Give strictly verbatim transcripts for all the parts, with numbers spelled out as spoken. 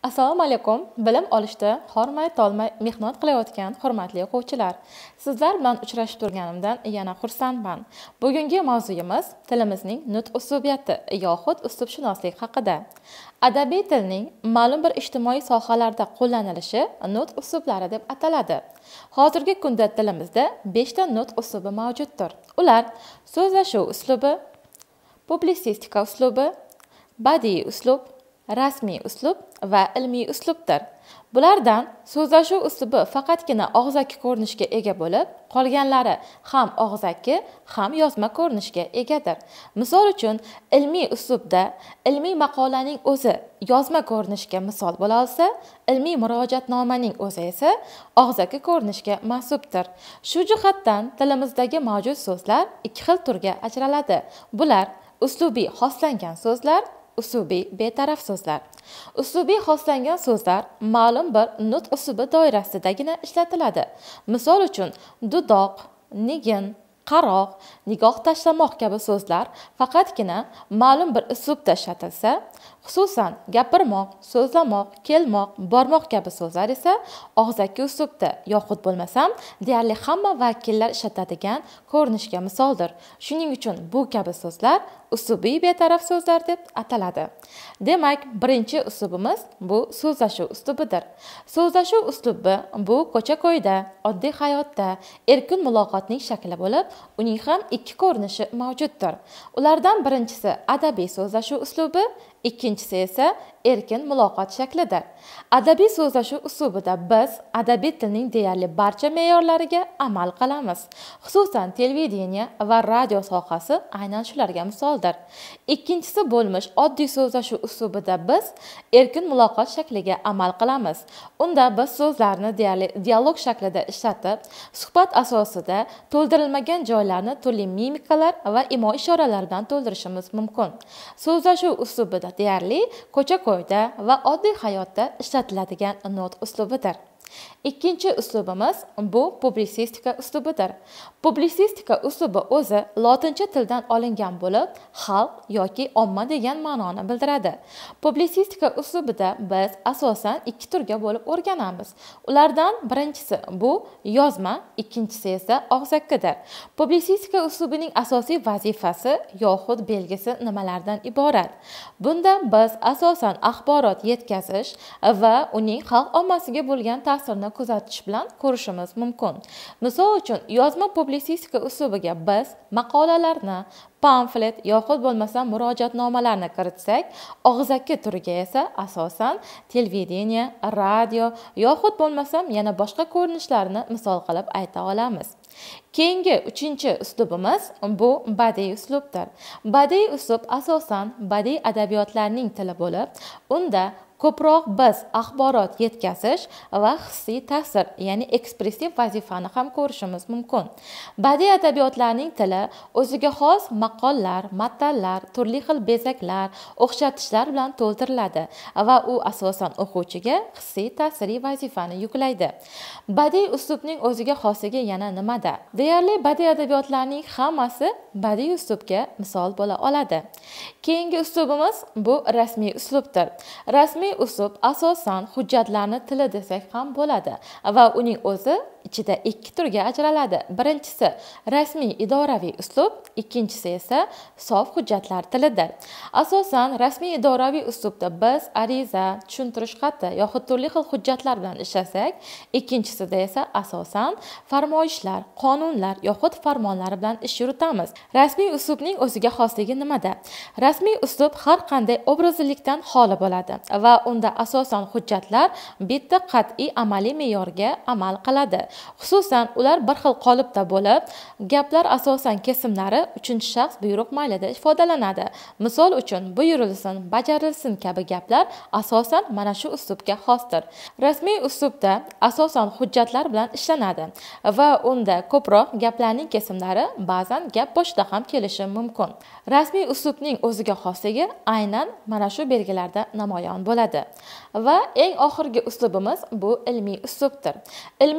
Assalomu alaykum. Bilim olishda hormay tolmay mehnat qilayotgan hurmatli o'quvchilar. Sizlar bilan uchrashib turganimdan yana xursandman. Bugungi mavzuyimiz tilimizning nutq uslubiyati yoxud uslubshunoslik haqida. Adabiy tilning ma'lum bir ijtimoiy sohalarda qo'llanilishi nutq uslublari deb ataladi. Hozirgi kunda tilimizda besh ta nutq uslubi mavjuddir. Ular so'zlashuv uslubi, publitsistika uslubi, badiiy uslub, rasmiy uslub va ilmiy uslubdir. Bulardan so'zlashuv uslubi faqatgina og'zaki ko'rinishga ega bo'lib, qolganlari ham og'zaki, ham yozma ko'rinishga egadir. Misol uchun, ilmiy uslubda ilmiy maqolaning o'zi yozma ko'rinishga misol bo'la olsa, ilmiy murojaatnomaning o'zi esa og'zaki ko'rinishga mansubdir. Shu jihatdan tilimizdagi mavjud so'zlar ikki xil turga ajraladi. Bular uslubiy xoslangan so'zlar, uslubiy betaraf so'zlar. Uslubiy xoslangan so'zlar ma'lum bir nutq uslubi doirasidagina ishlatiladi. Misol uchun, dudoq, nigin, qaroq, nigoh tashlamoq kabi so'zlar faqatgina ma'lum bir uslubda ishlatilsa, xususan gapirmoq, so'zlamoq, kelmoq, bormoq kabi so'zlar esa og'zaki uslubda yoxud bo'lmasam deyarli hamma vakillar ishlatadigan ko'rinishga misoldir. Shuning uchun bu kabi so'zlar uslubiy betaraf so'zlar deb ataladi. Demak, birinchi uslubimiz bu so'zlashuv uslubidir. So'zlashuv uslubi bu ko'cha-ko'yda, oddiy hayotda erkin muloqotning shakli bo'lib, uning ham ikki ko'rinishi mavjuddir. Ulardan birinchisi adabiy so'zlashuv uslubi, ikkinchisi esa erkin muloqot shaklidir. Adabiy so'zlashuv uslubida biz adabiy tilning deyarli barcha me'yorlariga amal qilamiz. Xususan, televideniya va radio sohasi aynan shularga misoldir. Ikkinchisi bo'lmish oddiy so'zlashuv uslubida biz erkin muloqot shakliga amal qilamiz. Unda biz so'zlarni deyarli dialog shaklida ishlatib, suhbat asosida to'ldirilmagan joylarni turli mimikalar va imo ishoralar bilan to'ldirishimiz mumkin. So'zlashuv uslubida deyarli ko'cha-ko'yda va oddiy hayotda ishlatiladigan nutq uslubidir. Ikkinchi uslubimiz bu publitsistika uslubidir. Publitsistika uslubi o'zi lotincha tildan olingan bo'lib, xalq yoki omma degan ma'noni bildiradi. Publitsistika uslubida biz asosan ikki turga bo'lib o'rganamiz. Ulardan birinchisi bu yozma, ikkinchisi esa og'zakidir. Publitsistika uslubining asosiy vazifasi yoxud belgisi nimalardan iborat? Bunda biz asosan axborot yetkazish va uning xalq ommasiga bo'lgan ta'sirini kuzatish bilan ko'rishimiz mumkin. Misol uchun, yozma publitsistika uslubiga biz maqolalarni, pamflet yoxud bo'lmasa murojaatnomalarni kiritsak, og'zaki turiga esa asosan televideniya, radio yoxud bo'lmasam yana boshqa ko'rinishlarni misol qilib ayta olamiz. Keyingi uchinchi uslubimiz bu badiiy uslubdir. Badiiy uslub asosan badiiy adabiyotlarning tili bo'lib, unda ko'proq biz axborot yetkazish va hissiy ta'sir, ya'ni ekspressiv vazifani ham ko'rishimiz mumkin. Badiiy adabiyotlarning tili o'ziga xos maqollar, matallar, turli xil bezaklar, o'xshatishlar bilan to'ldiriladi va u asosan o'quvchiga hissiy ta'siriy vazifani yuklaydi. Badiiy uslubning o'ziga xosligi yana nimada? Deyarli badiiy adabiyotlarning hammasi badiiy uslubga misol bo'la oladi. Keyingi uslubimiz bu rasmiy uslubdir. Rasmiy uslub asosan hujjatlarni tili desak ham bo'ladi va uning o'zi ichida ikki turga ajraladi. Birinchisi rasmiy idoraviy uslub, ikkinchisi esa sof hujjatlar tilidir. Asosan rasmiy idoraviy uslubda biz ariza, tushuntirish xati yoxud turli xil hujjatlar bilan ishlasak, ikkinchisida esa asosan farmoyishlar, qonunlar yoxud farmonlar bilan ish yuritamiz. Rasmiy uslubning o'ziga xosligi nimada? Rasmiy uslub har qanday obrazlilikdan xoli bo'ladi va unda asosan hujjatlar bitta qat'iy amaliy me'yorga amal qiladi. Xususan, ular bir xil qolipda bo'lib, gaplar asosan kesimlari uchinchi shaxs buyruq maylida ifodalanadi. Misol uchun, buyurilsin, bajarilsin kabi gaplar asosan mana shu uslubga xosdir. Rasmiy uslubda asosan hujjatlar bilan ishlanadi va unda ko'proq gaplarning kesimlari ba'zan gap boshida ham kelishi mumkin. Rasmiy uslubning o'ziga xosligi aynan mana shu belgilarda namoyon bo'ladi. Va eng oxirgi uslubimiz bu ilmiy uslubdir. Ilmiy uslub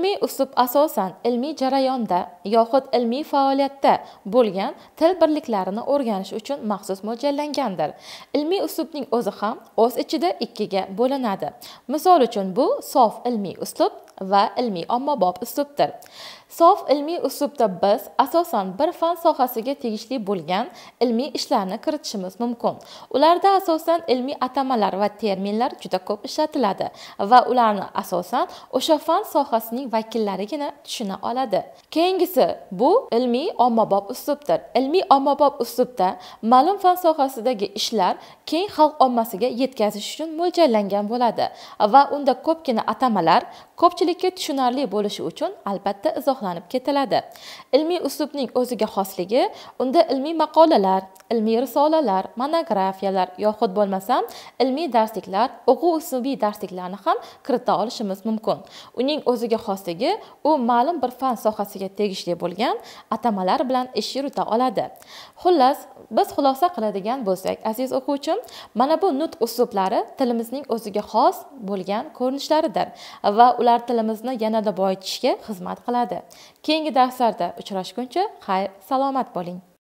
uslub asosan ilmiy jarayonda yoxud ilmiy faoliyatda bo'lgan til birliklarini o'rganish uchun maxsus mo'ljallangandir. Ilmiy uslubning o'zi ham o'z ichida ikkiga bo'linadi. Misol uchun bu sof ilmiy uslub va ilmiy ommabop uslubdir. Sof ilmiy uslubda biz asosan bir fan sohasiga tegishli bo'lgan ilmiy ishlarni kiritishimiz mumkin. Ularda asosan ilmiy atamalar va terminlar juda ko'p ishlatiladi va ularni asosan o'sha fan sohasining vakillarigina tushuna oladi. Keyingisi bu ilmiy ommabop uslubdir. Ilmiy ommabop uslubda ma'lum fan sohasidagi ishlar keng xalq ommasiga yetkazish uchun mo'ljallangan bo'ladi va unda ko'pgina atamalar ko'pchilikka tushunarli bo'lishi uchun albatta izohlanib ketiladi. Ilmiy uslubning o'ziga xosligi unda ilmiy maqolalar, ilmiy risolalar, monografiyalar yoxud bo'lmasam ilmiy darsliklar, o'quv uslubiy darsliklarni ham kirita olishimiz mumkin. Uning o'ziga xosligi u ma'lum bir fan sohasiga tegishli bo'lgan atamalar bilan ish yurita oladi. Xullas, biz xulosa qiladigan bo'lsak, aziz o'quvchim, mana bu nutq uslublari tilimizning o'ziga xos bo'lgan ko'rinishlaridir va ular tilimizni yanada boyitishga xizmat qiladi. Keyingi darslarda uchrashguncha xayr, salomat bo'ling.